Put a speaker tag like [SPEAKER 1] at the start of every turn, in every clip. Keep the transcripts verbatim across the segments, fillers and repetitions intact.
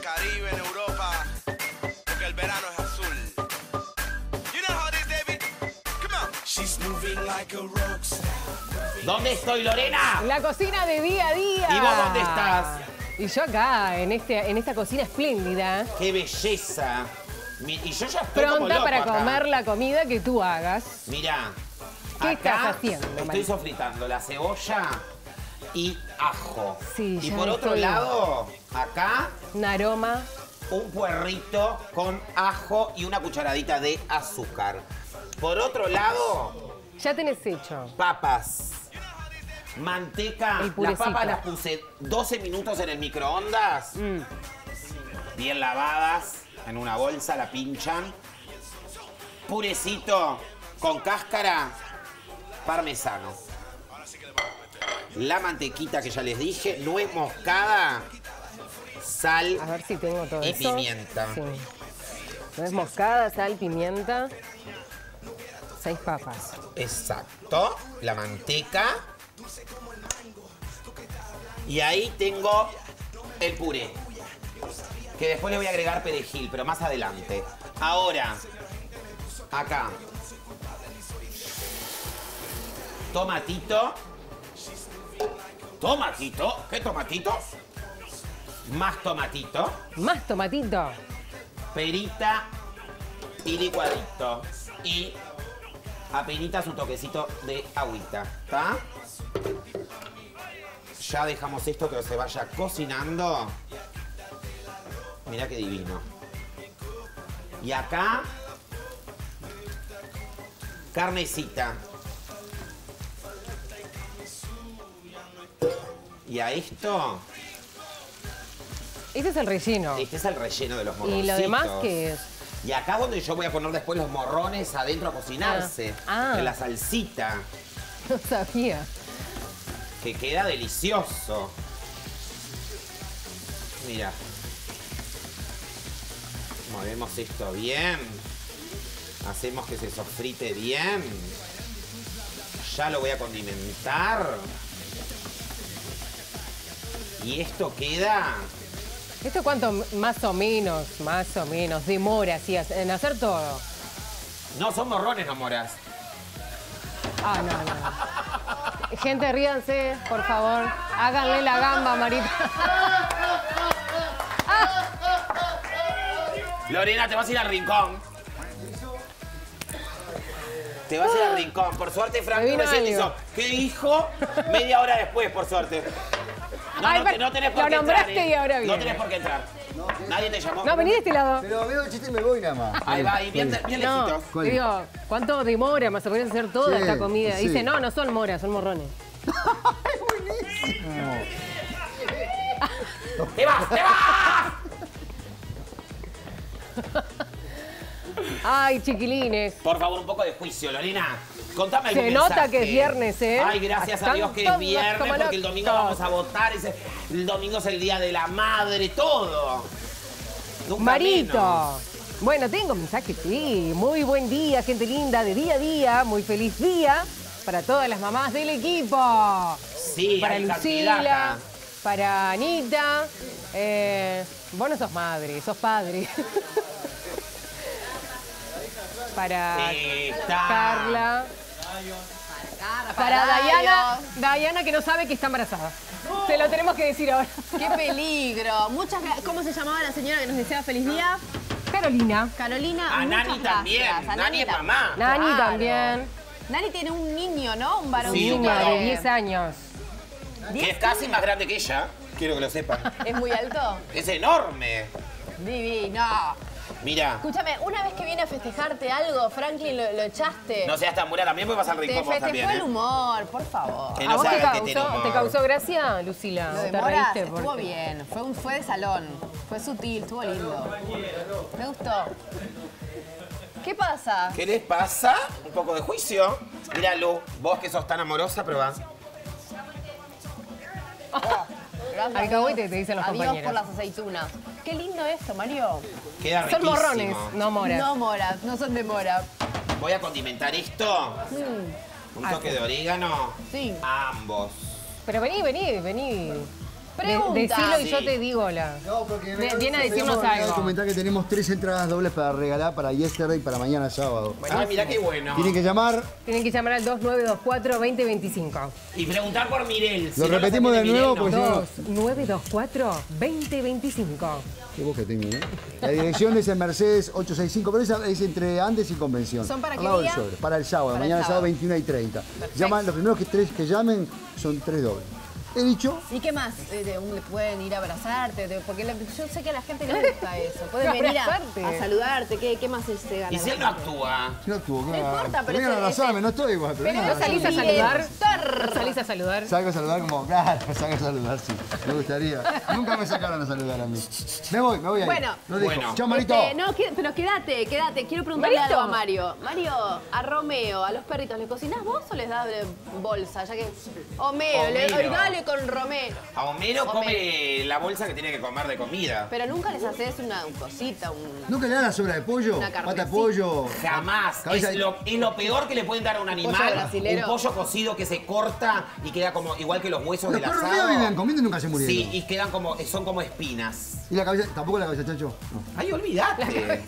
[SPEAKER 1] Caribe, en Europa, porque el verano es azul. You know how it is, David? Come on. She's moving like a rockstar.
[SPEAKER 2] ¿Dónde estoy, Lorena?
[SPEAKER 3] En la cocina de día a día.
[SPEAKER 2] ¿Y vos dónde estás?
[SPEAKER 3] Y yo acá, en, este, en esta cocina espléndida.
[SPEAKER 2] ¡Qué belleza! Mi- Y yo ya estoy como
[SPEAKER 3] Pronta
[SPEAKER 2] loco
[SPEAKER 3] para
[SPEAKER 2] acá.
[SPEAKER 3] comer la comida que tú hagas.
[SPEAKER 2] Mirá.
[SPEAKER 3] ¿Qué
[SPEAKER 2] acá
[SPEAKER 3] estás haciendo,
[SPEAKER 2] Estoy
[SPEAKER 3] Mari?
[SPEAKER 2] sofritando la cebolla y ajo.
[SPEAKER 3] Sí,
[SPEAKER 2] y
[SPEAKER 3] ya
[SPEAKER 2] por otro
[SPEAKER 3] estoy-
[SPEAKER 2] lado, acá,
[SPEAKER 3] Un aroma.
[SPEAKER 2] un puerrito con ajo y una cucharadita de azúcar. Por otro lado,
[SPEAKER 3] Ya tenés hecho.
[SPEAKER 2] papas. Manteca.
[SPEAKER 3] El
[SPEAKER 2] Las
[SPEAKER 3] purecito.
[SPEAKER 2] papas las puse doce minutos en el microondas.
[SPEAKER 3] Mm.
[SPEAKER 2] Bien lavadas. En una bolsa la pinchan. Purecito con cáscara. Parmesano. La mantequita que ya les dije. Nuez moscada. Sal
[SPEAKER 3] A ver si tengo todo
[SPEAKER 2] y
[SPEAKER 3] eso.
[SPEAKER 2] pimienta.
[SPEAKER 3] Sí. Nuez moscada, sal, pimienta. Seis papas.
[SPEAKER 2] Exacto. La manteca. Y ahí tengo el puré. Que después le voy a agregar perejil, pero más adelante. Ahora, acá. Tomatito. Tomatito. ¿Qué tomatito? Más tomatito.
[SPEAKER 3] Más tomatito.
[SPEAKER 2] Perita y licuadito. Y apenita su toquecito de agüita. ¿Está? Ya dejamos esto que se vaya cocinando. Mirá qué divino. Y acá, carnecita. Y a esto,
[SPEAKER 3] Ese es el relleno.
[SPEAKER 2] este es el relleno de los
[SPEAKER 3] ¿Y
[SPEAKER 2] morroncitos.
[SPEAKER 3] lo demás qué es?
[SPEAKER 2] Y acá es donde yo voy a poner después los morrones adentro a cocinarse.
[SPEAKER 3] Ah. Ah.
[SPEAKER 2] En la salsita.
[SPEAKER 3] No sabía.
[SPEAKER 2] Que queda delicioso. Mira. Movemos esto bien. Hacemos que se sofrite bien. Ya lo voy a condimentar. Y esto queda...
[SPEAKER 3] ¿Esto cuánto más o menos, más o menos, demora así en hacer todo?
[SPEAKER 2] No, son morrones, no moras.
[SPEAKER 3] Ah, no, no. Gente, ríanse, por favor. Háganle la gamba, Marita.
[SPEAKER 2] Lorena, te vas a ir al rincón. Te vas a ir al rincón. Por suerte, Frank
[SPEAKER 3] Me vino
[SPEAKER 2] recién
[SPEAKER 3] algo.
[SPEAKER 2] hizo. ¿Qué dijo? Media hora después, por suerte. No,
[SPEAKER 3] Ay,
[SPEAKER 2] no,
[SPEAKER 3] pero
[SPEAKER 2] te- no tenés por
[SPEAKER 3] lo
[SPEAKER 2] qué entrar.
[SPEAKER 3] nombraste
[SPEAKER 2] ¿eh?
[SPEAKER 3] y ahora
[SPEAKER 2] No
[SPEAKER 3] viene.
[SPEAKER 2] tenés por qué entrar. Nadie te llamó.
[SPEAKER 3] No, vení de este lado.
[SPEAKER 4] Pero veo el chiste y me voy nada más.
[SPEAKER 2] Ahí va, ahí bien, bien
[SPEAKER 3] No,
[SPEAKER 2] lejitos.
[SPEAKER 4] ¿Cuál?
[SPEAKER 3] te digo, ¿cuánto demora más o menos hacer toda
[SPEAKER 4] Sí,
[SPEAKER 3] esta comida?
[SPEAKER 4] sí.
[SPEAKER 3] Dice, no, no son moras, son morrones.
[SPEAKER 2] ¡Te vas, te vas!
[SPEAKER 3] Ay, chiquilines.
[SPEAKER 2] Por favor, un poco de juicio, Lorena. Contame algún
[SPEAKER 3] Se nota
[SPEAKER 2] mensaje.
[SPEAKER 3] que es viernes, ¿eh?
[SPEAKER 2] Ay, gracias a
[SPEAKER 3] Están
[SPEAKER 2] Dios que es
[SPEAKER 3] todos
[SPEAKER 2] viernes,
[SPEAKER 3] como
[SPEAKER 2] porque el domingo
[SPEAKER 3] locos.
[SPEAKER 2] vamos a votar. ese- El domingo es el Día de la Madre, todo. Nunca
[SPEAKER 3] Marito.
[SPEAKER 2] menos.
[SPEAKER 3] Bueno, tengo mensaje, sí. Muy buen día, gente linda, de día a día. Muy feliz día para todas las mamás del equipo.
[SPEAKER 2] Sí,
[SPEAKER 3] Para
[SPEAKER 2] hay
[SPEAKER 3] Lucila,
[SPEAKER 2] candidata.
[SPEAKER 3] para Anita. Eh, vos no sos madre, sos padre. para
[SPEAKER 2] Está.
[SPEAKER 3] Carla.
[SPEAKER 5] Para,
[SPEAKER 3] Para Dayana, Dayana que no sabe que está embarazada. Se lo tenemos que decir ahora.
[SPEAKER 5] ¡Qué peligro! Muchas gra- ¿Cómo se llamaba la señora que nos deseaba feliz día?
[SPEAKER 3] Carolina.
[SPEAKER 5] Carolina.
[SPEAKER 2] A
[SPEAKER 5] muchas
[SPEAKER 2] Nani también.
[SPEAKER 5] gracias. A
[SPEAKER 2] Nani es
[SPEAKER 5] tam-
[SPEAKER 2] mamá.
[SPEAKER 3] Nani
[SPEAKER 5] Claro.
[SPEAKER 3] también.
[SPEAKER 5] Nani tiene un niño, ¿no? Un varón.
[SPEAKER 2] Sí, un
[SPEAKER 3] Niña de
[SPEAKER 2] varón.
[SPEAKER 3] diez años.
[SPEAKER 2] Que es casi más grande que ella. Quiero que lo sepan.
[SPEAKER 5] ¿Es muy alto?
[SPEAKER 2] Es enorme.
[SPEAKER 5] Divino.
[SPEAKER 2] Mira.
[SPEAKER 5] Escúchame, una vez que viene a festejarte algo, Franklin, lo, lo echaste.
[SPEAKER 2] No seas tan buena también, porque vas al
[SPEAKER 5] Te
[SPEAKER 2] rincón vos
[SPEAKER 5] festejó
[SPEAKER 2] también.
[SPEAKER 5] el
[SPEAKER 2] ¿eh?
[SPEAKER 5] humor, por favor.
[SPEAKER 2] Que
[SPEAKER 3] ¿A
[SPEAKER 2] no
[SPEAKER 3] vos te
[SPEAKER 2] saben que tiene
[SPEAKER 3] causó,
[SPEAKER 2] humor.
[SPEAKER 3] te causó gracia, Lucila?
[SPEAKER 5] Lo
[SPEAKER 3] ¿O
[SPEAKER 5] de
[SPEAKER 3] te
[SPEAKER 5] Moras
[SPEAKER 3] reíste?
[SPEAKER 5] estuvo
[SPEAKER 3] porque-
[SPEAKER 5] bien, fue, un, fue de salón, fue sutil, estuvo lindo. Me gustó. ¿Qué pasa?
[SPEAKER 2] ¿Qué les pasa? Un poco de juicio. Mira, Lu, vos que sos tan amorosa, probá.
[SPEAKER 5] Gracias,
[SPEAKER 3] Alcahuete,
[SPEAKER 5] Dios.
[SPEAKER 3] te dicen los
[SPEAKER 5] Adiós
[SPEAKER 3] compañeros.
[SPEAKER 5] por las aceitunas. Qué lindo esto, Mario.
[SPEAKER 2] Queda
[SPEAKER 3] Son
[SPEAKER 2] riquísimo.
[SPEAKER 3] morrones, no moras.
[SPEAKER 5] No moras, no son de mora.
[SPEAKER 2] Voy a condimentar esto. Un
[SPEAKER 3] Ah,
[SPEAKER 2] toque
[SPEAKER 3] sí.
[SPEAKER 2] de orégano.
[SPEAKER 5] Sí.
[SPEAKER 2] A ambos.
[SPEAKER 3] Pero vení, vení, vení.
[SPEAKER 5] Pregunta.
[SPEAKER 3] De- decilo y
[SPEAKER 2] Sí.
[SPEAKER 3] yo te digo la.
[SPEAKER 4] No, porque
[SPEAKER 3] Ve- viene a decirnos
[SPEAKER 4] Acabo de
[SPEAKER 3] algo.
[SPEAKER 4] comentar que tenemos tres entradas dobles para regalar para Yesterday para mañana sábado.
[SPEAKER 2] Ah, mira qué bueno.
[SPEAKER 4] Tienen que llamar.
[SPEAKER 3] Tienen que llamar al dos nueve dos cuatro, dos cero dos cinco.
[SPEAKER 2] Y preguntar por Mirel.
[SPEAKER 4] Lo repetimos de nuevo porque si no-
[SPEAKER 3] dos nueve dos cuatro, dos cero dos cinco.
[SPEAKER 4] Qué voz que tengo, ¿eh? La dirección es en Mercedes ochocientos sesenta y cinco, pero esa es entre Andes y Convención.
[SPEAKER 5] ¿Son para
[SPEAKER 4] Al
[SPEAKER 5] qué
[SPEAKER 4] lado del
[SPEAKER 5] día?
[SPEAKER 4] sobre, para el sábado,
[SPEAKER 5] Para el
[SPEAKER 4] mañana sábado
[SPEAKER 5] sábado.
[SPEAKER 4] veintiuna y treinta. Llaman, los primeros que, tres que llamen son tres dobles. He dicho,
[SPEAKER 5] ¿Y qué más? Eh, de- un- pueden ir a abrazarte, de- porque la- yo sé que a la gente le gusta eso. Pueden venir a,
[SPEAKER 3] Abrazarte.
[SPEAKER 5] a saludarte. ¿Qué, qué más se gana?
[SPEAKER 2] Y si él no actúa.
[SPEAKER 4] si no estuvo,
[SPEAKER 5] No importa, pero
[SPEAKER 4] vengan a
[SPEAKER 5] ese-
[SPEAKER 4] abrazarme,
[SPEAKER 5] ese-
[SPEAKER 4] no estoy igual, pero, vengan a
[SPEAKER 3] ¿No salís a
[SPEAKER 4] abrazarme.
[SPEAKER 3] saludar?
[SPEAKER 5] Tor.
[SPEAKER 3] ¿No salís a saludar?
[SPEAKER 4] Salgo a saludar como, claro, salgo a saludar, sí. Me gustaría. Nunca me sacaron a saludar a mí. Me voy, me voy ahí.
[SPEAKER 5] Bueno.
[SPEAKER 4] Lo dijo.
[SPEAKER 2] Bueno.
[SPEAKER 4] Chao, Marito.
[SPEAKER 5] Este, no, que- pero quédate, quédate. Quiero preguntarle
[SPEAKER 3] Marito.
[SPEAKER 5] algo a Mario. Mario, a Romeo, a los perritos, ¿le cocinás vos o les das de bolsa? Ya que. Homero, le,
[SPEAKER 2] Homero.
[SPEAKER 5] ay, dale con Romero.
[SPEAKER 2] A Homero come la bolsa que tiene que comer de comida.
[SPEAKER 5] Pero nunca les haces una cosita, un.
[SPEAKER 4] ¿Nunca le dan la sobra de pollo?
[SPEAKER 5] Una
[SPEAKER 4] Pata de
[SPEAKER 5] carnecita.
[SPEAKER 4] pollo.
[SPEAKER 2] Jamás.
[SPEAKER 4] Cabeza
[SPEAKER 2] Es
[SPEAKER 4] de-
[SPEAKER 2] lo, es lo peor que le pueden dar a un animal.
[SPEAKER 5] brasilero.
[SPEAKER 2] Un pollo cocido que se corta y queda como igual que los huesos
[SPEAKER 4] Los
[SPEAKER 2] del
[SPEAKER 4] perros
[SPEAKER 2] asado.
[SPEAKER 4] míos vivían comiendo y nunca se murieron.
[SPEAKER 2] Sí, y quedan como, son como espinas.
[SPEAKER 4] ¿Y la cabeza? ¿Tampoco la cabeza, chacho? No.
[SPEAKER 2] Ay, olvídate.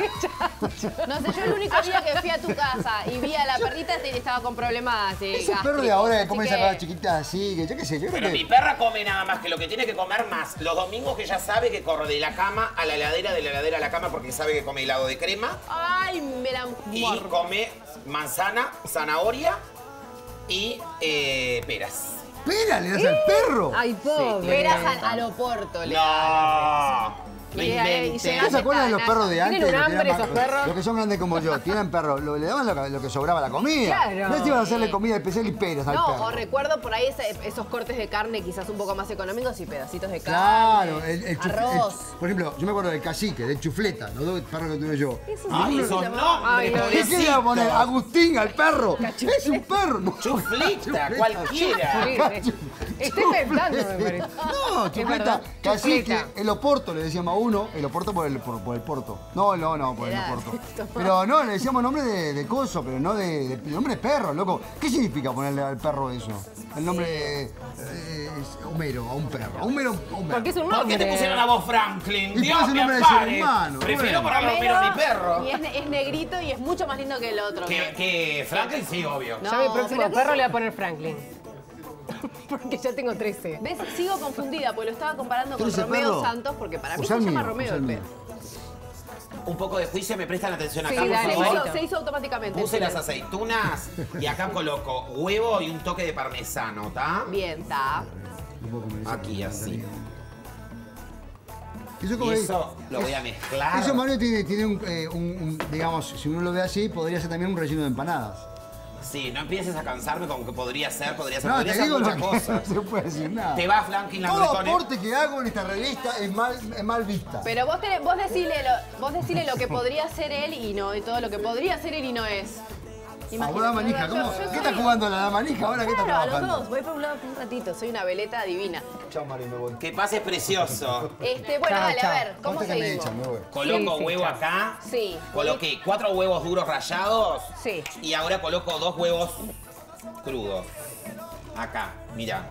[SPEAKER 5] No sé, yo el único día que fui a tu casa y vi a la perrita este estaba con problemas. eh,
[SPEAKER 4] Esos perros de
[SPEAKER 5] gástricos,
[SPEAKER 4] ahora que
[SPEAKER 5] así
[SPEAKER 4] comen
[SPEAKER 5] que-
[SPEAKER 4] esas cosas chiquitas así, que yo qué sé, yo creo
[SPEAKER 2] Pero
[SPEAKER 4] que...
[SPEAKER 2] mi perra come nada más que lo que tiene que comer más. Los domingos que ya sabe que corre de la cama a la heladera, de la heladera a la cama porque sabe que come helado de crema.
[SPEAKER 5] Ay, me la
[SPEAKER 2] Y
[SPEAKER 5] morro.
[SPEAKER 2] come manzana, zanahoria y eh, peras.
[SPEAKER 4] ¡Espera, le das al perro!
[SPEAKER 3] Ay, pobre.
[SPEAKER 5] Peras al, al oporto le da.
[SPEAKER 2] No. No
[SPEAKER 5] Y ahí
[SPEAKER 2] inventes.
[SPEAKER 5] llega-
[SPEAKER 4] ¿No se acuerdan de los perros de antes?
[SPEAKER 3] Tienen un
[SPEAKER 4] Los que
[SPEAKER 3] hambre
[SPEAKER 4] eran
[SPEAKER 3] esos
[SPEAKER 4] más-
[SPEAKER 3] perros.
[SPEAKER 4] Los que son grandes como yo, tienen perros, lo- le daban lo que, lo que sobraba la comida.
[SPEAKER 3] Claro.
[SPEAKER 4] No es que iban a hacerle comida especial y peras al
[SPEAKER 5] No,
[SPEAKER 4] perro.
[SPEAKER 5] o recuerdo por ahí ese- esos cortes de carne quizás un poco más económicos y pedacitos de carne.
[SPEAKER 4] Claro, el, el chuf-
[SPEAKER 5] arroz.
[SPEAKER 4] el- por ejemplo, yo me acuerdo del cacique, del chufleta, los dos perros que tuve yo.
[SPEAKER 2] Ay, esos
[SPEAKER 3] Ay,
[SPEAKER 2] nombres,
[SPEAKER 3] no.
[SPEAKER 4] ¿Qué qué le iba a poner?
[SPEAKER 2] pobrecito.
[SPEAKER 4] Agustín al perro. Es un perro. No.
[SPEAKER 2] Chuflita, cualquiera.
[SPEAKER 3] Sí, estoy inventando, me parece.
[SPEAKER 4] No, chufleta,
[SPEAKER 3] verdad,
[SPEAKER 4] cacique,
[SPEAKER 3] chufleta.
[SPEAKER 4] el oporto le decíamos a uno, el oporto por el, por, por el porto. No, no, no, por el
[SPEAKER 5] Era-
[SPEAKER 4] oporto. Pero no, le decíamos nombre de, de coso, pero no de, de- nombre de perro, loco. ¿Qué significa ponerle al perro eso? El nombre de eh, es Homero, a un perro. A Homero, a un
[SPEAKER 3] Porque es un
[SPEAKER 2] ¿Por
[SPEAKER 3] nombre.
[SPEAKER 2] qué te pusieron a vos Franklin?
[SPEAKER 4] Y
[SPEAKER 2] Dios
[SPEAKER 4] puse el
[SPEAKER 2] me
[SPEAKER 4] nombre de ser
[SPEAKER 2] ampare.
[SPEAKER 4] humano,
[SPEAKER 2] Prefiero
[SPEAKER 4] bueno.
[SPEAKER 2] ponerle Homero a mi perro.
[SPEAKER 5] Y es, ne- es negrito y es mucho más lindo que el otro.
[SPEAKER 2] Que, que Franklin sí, obvio.
[SPEAKER 5] No,
[SPEAKER 3] Yo a mi próximo
[SPEAKER 5] pero ¿qué
[SPEAKER 3] perro
[SPEAKER 5] es?
[SPEAKER 3] le voy a poner Franklin. Porque ya tengo trece.
[SPEAKER 5] ¿Ves? Sigo confundida porque lo estaba comparando con
[SPEAKER 4] ¿Tenés el
[SPEAKER 5] Romeo
[SPEAKER 4] perro?
[SPEAKER 5] Santos porque para mí
[SPEAKER 4] Usá
[SPEAKER 5] se
[SPEAKER 4] el
[SPEAKER 5] llama
[SPEAKER 4] mío,
[SPEAKER 5] Romeo
[SPEAKER 4] usá
[SPEAKER 5] el
[SPEAKER 4] el mío.
[SPEAKER 5] perro.
[SPEAKER 2] Un poco de juicio, me prestan atención acá,
[SPEAKER 3] Sí,
[SPEAKER 2] por
[SPEAKER 3] dale,
[SPEAKER 5] Se
[SPEAKER 2] favor.
[SPEAKER 3] Marito.
[SPEAKER 5] hizo, se hizo automáticamente.
[SPEAKER 2] Puse
[SPEAKER 5] el
[SPEAKER 2] las
[SPEAKER 5] silencio.
[SPEAKER 2] aceitunas y acá coloco huevo y un toque de parmesano, ¿está?
[SPEAKER 5] Bien, está.
[SPEAKER 4] No puedo comer eso,
[SPEAKER 2] Aquí,
[SPEAKER 4] me
[SPEAKER 2] así.
[SPEAKER 4] encantaría. Eso,
[SPEAKER 2] Y
[SPEAKER 4] como
[SPEAKER 2] eso lo voy a mezclar.
[SPEAKER 4] eso Mario tiene, tiene un, eh, un- un- digamos, si uno lo ve así, podría ser también un relleno de empanadas.
[SPEAKER 2] Sí, no empieces a cansarme con que podría ser, podría ser,
[SPEAKER 4] No,
[SPEAKER 2] podría
[SPEAKER 4] te
[SPEAKER 2] ser
[SPEAKER 4] digo lo
[SPEAKER 2] muchas
[SPEAKER 4] que
[SPEAKER 2] cosas.
[SPEAKER 4] no se puede decir nada.
[SPEAKER 2] Te va Franklin
[SPEAKER 4] Todo
[SPEAKER 2] Lambricone.
[SPEAKER 4] aporte que hago en esta revista es mal, es mal vista.
[SPEAKER 5] Pero vos, tenés, vos, decile lo, vos decile lo que podría ser él y no, y todo lo que podría ser él y no es.
[SPEAKER 4] Abuela manija, ¿cómo?
[SPEAKER 5] Yo- yo
[SPEAKER 4] ¿Qué está
[SPEAKER 5] soy-
[SPEAKER 4] jugando la manija ahora? ¿Qué está
[SPEAKER 5] Claro, a los
[SPEAKER 4] trabajando?
[SPEAKER 5] dos, voy por un lado por un ratito, soy una veleta divina.
[SPEAKER 4] Chao, Mario, me voy.
[SPEAKER 2] Que pases precioso.
[SPEAKER 5] Este, bueno,
[SPEAKER 3] Chao,
[SPEAKER 5] dale,
[SPEAKER 3] chao.
[SPEAKER 5] a ver, ¿cómo
[SPEAKER 4] Conste que me
[SPEAKER 5] seguimos?
[SPEAKER 4] echan, me voy.
[SPEAKER 2] Coloco
[SPEAKER 3] Sí, sí,
[SPEAKER 2] huevo
[SPEAKER 3] chao.
[SPEAKER 2] acá.
[SPEAKER 5] Sí.
[SPEAKER 2] Coloqué cuatro huevos duros rallados.
[SPEAKER 5] Sí.
[SPEAKER 2] Y ahora coloco dos huevos crudos. Acá, mira.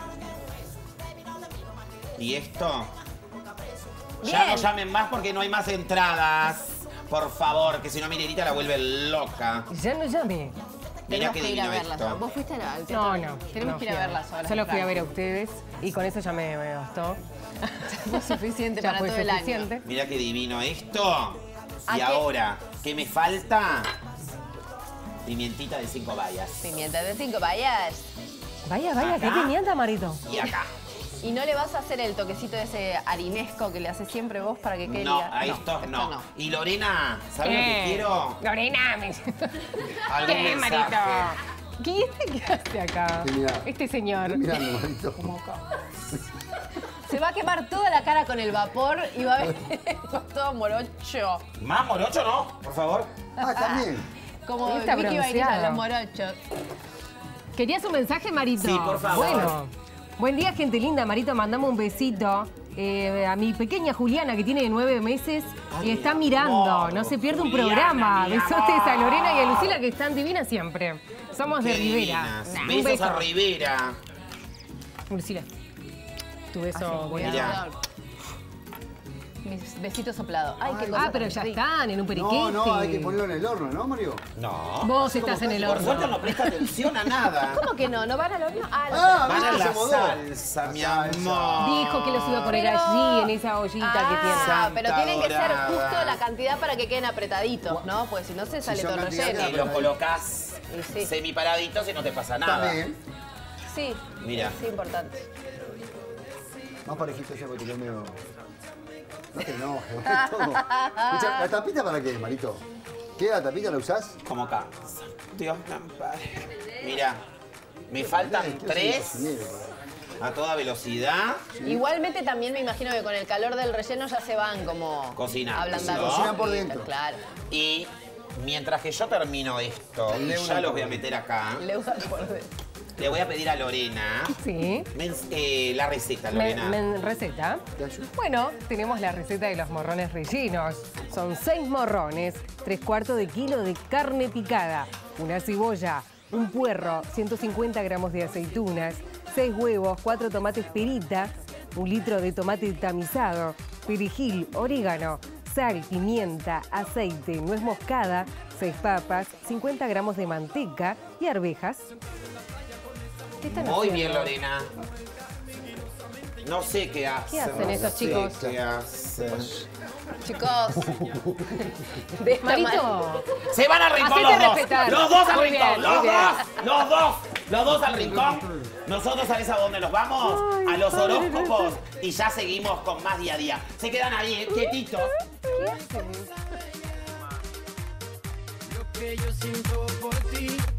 [SPEAKER 2] Y esto. Ya
[SPEAKER 5] Bien.
[SPEAKER 2] no llamen más porque no hay más entradas. Por favor, que si no Mirelita la vuelve loca.
[SPEAKER 3] Ya no llame.
[SPEAKER 2] Mira
[SPEAKER 5] Tenemos
[SPEAKER 2] qué
[SPEAKER 5] que ir a
[SPEAKER 2] divino
[SPEAKER 5] verlas.
[SPEAKER 2] esto.
[SPEAKER 5] ¿Vos fuiste al
[SPEAKER 3] No,
[SPEAKER 5] teatro?
[SPEAKER 3] no.
[SPEAKER 5] Tenemos
[SPEAKER 3] no
[SPEAKER 5] que ir a
[SPEAKER 3] fui
[SPEAKER 5] verlas solas.
[SPEAKER 3] Solo fui a ver a
[SPEAKER 5] Frank.
[SPEAKER 3] ustedes y con eso ya me, me bastó.
[SPEAKER 5] Fue suficiente
[SPEAKER 3] Ya
[SPEAKER 5] para
[SPEAKER 3] fue
[SPEAKER 5] todo el
[SPEAKER 3] suficiente.
[SPEAKER 5] año.
[SPEAKER 2] Mira qué divino esto.
[SPEAKER 5] ¿A
[SPEAKER 2] Y
[SPEAKER 5] qué?
[SPEAKER 2] ahora, ¿qué me falta? Pimientita de cinco bayas.
[SPEAKER 5] Pimienta de cinco, vayas.
[SPEAKER 3] Vaya, vaya, qué
[SPEAKER 2] Acá.
[SPEAKER 3] pimienta, Marito.
[SPEAKER 2] Y acá.
[SPEAKER 5] ¿Y no le vas a hacer el toquecito ese harinesco que le haces siempre vos para que quede
[SPEAKER 2] No,
[SPEAKER 5] liga-
[SPEAKER 2] a estos no. Y Lorena, ¿sabes lo que
[SPEAKER 3] Eh,
[SPEAKER 2] quiero?
[SPEAKER 3] Lorena, me...
[SPEAKER 2] Algún
[SPEAKER 3] ¿Qué,
[SPEAKER 2] mensaje.
[SPEAKER 3] Marito? ¿Qué, este qué hace acá?
[SPEAKER 4] Sí, mirá.
[SPEAKER 3] Este señor.
[SPEAKER 4] Estoy mirando, Marito.
[SPEAKER 5] Se va a quemar toda la cara con el vapor y va a ver todo morocho.
[SPEAKER 2] Más morocho, ¿no? Por favor.
[SPEAKER 4] Ah, también.
[SPEAKER 5] Como
[SPEAKER 3] Está
[SPEAKER 5] Vicky Vainilla,
[SPEAKER 3] bronceado.
[SPEAKER 5] los morochos.
[SPEAKER 3] ¿Querías un mensaje, Marito?
[SPEAKER 2] Sí, por favor.
[SPEAKER 3] Bueno, buen día, gente linda. Marito, mandame un besito eh, a mi pequeña Juliana, que tiene nueve meses
[SPEAKER 2] Ay,
[SPEAKER 3] y está
[SPEAKER 2] mi
[SPEAKER 3] mirando.
[SPEAKER 2] amor,
[SPEAKER 3] No se pierde un
[SPEAKER 2] Juliana,
[SPEAKER 3] programa.
[SPEAKER 2] mi
[SPEAKER 3] Besotes a
[SPEAKER 2] amor.
[SPEAKER 3] Lorena y a Lucila, que están divinas siempre. Somos de
[SPEAKER 2] Qué
[SPEAKER 3] Rivera.
[SPEAKER 2] divinas.
[SPEAKER 3] Nah, un
[SPEAKER 2] Besos
[SPEAKER 3] beso.
[SPEAKER 2] a Rivera.
[SPEAKER 3] Lucila. tu beso.
[SPEAKER 5] Voy a
[SPEAKER 2] Mirá.
[SPEAKER 5] dar. Mis besitos soplados. Ay, qué cosa
[SPEAKER 3] Ah, pero
[SPEAKER 5] tan
[SPEAKER 3] ya
[SPEAKER 5] rica.
[SPEAKER 3] están en un periquete.
[SPEAKER 4] No, no, hay que ponerlo en el horno, ¿no, Mario?
[SPEAKER 2] No.
[SPEAKER 3] Vos estás en el
[SPEAKER 2] Por suerte
[SPEAKER 3] horno.
[SPEAKER 2] no presta atención a nada.
[SPEAKER 5] ¿Cómo que no? ¿No van al horno? Ah, la
[SPEAKER 4] Ah,
[SPEAKER 2] Van a
[SPEAKER 4] ¿viste?
[SPEAKER 2] la
[SPEAKER 4] Se mudó.
[SPEAKER 2] salsa, mi
[SPEAKER 4] La
[SPEAKER 2] amor.
[SPEAKER 3] Dijo que los iba a poner
[SPEAKER 5] Pero-
[SPEAKER 3] allí, en esa ollita que tiene.
[SPEAKER 5] Ah, pero
[SPEAKER 2] Santa
[SPEAKER 5] tienen que ser
[SPEAKER 2] dorada.
[SPEAKER 5] justo la cantidad para que queden apretaditos, ¿no? Pues si no se sale
[SPEAKER 4] son
[SPEAKER 5] todo
[SPEAKER 4] cantidades
[SPEAKER 5] relleno.
[SPEAKER 2] Y los colocas
[SPEAKER 5] Y sí.
[SPEAKER 2] semiparaditos y no te pasa nada.
[SPEAKER 4] También.
[SPEAKER 5] Sí,
[SPEAKER 2] Mira.
[SPEAKER 5] sí, importante.
[SPEAKER 4] Más parejito ese porque yo medio... No te enojes, es todo. Escucha, ¿la tapita para qué, Marito? ¿Qué? ¿La tapita la usás?
[SPEAKER 2] Como acá. Dios me ampare. Mira, me faltan
[SPEAKER 4] Eh, ¿qué
[SPEAKER 2] tres
[SPEAKER 4] haces, cocinero?
[SPEAKER 2] a toda velocidad.
[SPEAKER 5] Igualmente también me imagino que con el calor del relleno ya se van como
[SPEAKER 2] Cocinando,
[SPEAKER 5] ablandando.
[SPEAKER 2] ¿no?
[SPEAKER 4] Cocinan por dentro.
[SPEAKER 5] Claro.
[SPEAKER 2] Y mientras que yo termino esto, y
[SPEAKER 4] Le
[SPEAKER 2] ya
[SPEAKER 4] una
[SPEAKER 2] los
[SPEAKER 4] por
[SPEAKER 2] voy a
[SPEAKER 4] dentro.
[SPEAKER 2] meter acá,
[SPEAKER 5] Le usan por dentro.
[SPEAKER 2] le voy a pedir a Lorena
[SPEAKER 3] Sí.
[SPEAKER 2] men- eh, la receta,
[SPEAKER 3] Me-
[SPEAKER 2] Lorena.
[SPEAKER 3] me- receta. Bueno, tenemos la receta de los morrones rellenos. Son seis morrones, tres cuartos de kilo de carne picada, una cebolla, un puerro, ciento cincuenta gramos de aceitunas, seis huevos, cuatro tomates perita, un litro de tomate tamizado, perejil, orégano, sal, pimienta, aceite, nuez moscada, seis papas, cincuenta gramos de manteca y arvejas. ¿Qué están
[SPEAKER 2] Muy
[SPEAKER 3] haciendo?
[SPEAKER 2] bien, Lorena. No sé qué hacen.
[SPEAKER 3] ¿Qué hacen
[SPEAKER 2] no
[SPEAKER 3] esos
[SPEAKER 2] sé
[SPEAKER 3] chicos?
[SPEAKER 2] ¿Qué hacen?
[SPEAKER 5] Chicos. De esta manera.
[SPEAKER 3] Marito,
[SPEAKER 2] Se van al rincón
[SPEAKER 3] Hacete
[SPEAKER 2] los dos.
[SPEAKER 3] respetar.
[SPEAKER 2] Los dos al
[SPEAKER 3] Muy
[SPEAKER 2] rincón.
[SPEAKER 3] bien,
[SPEAKER 2] los
[SPEAKER 3] muy
[SPEAKER 2] dos. Los dos. Los dos al rincón. Nosotros, ¿sabes a dónde nos vamos?
[SPEAKER 3] Ay,
[SPEAKER 2] a los
[SPEAKER 3] padre.
[SPEAKER 2] horóscopos. Y ya seguimos con más día a día. Se quedan ahí, eh, quietitos.
[SPEAKER 3] ¿qué hacen?
[SPEAKER 1] Lo que yo siento por ti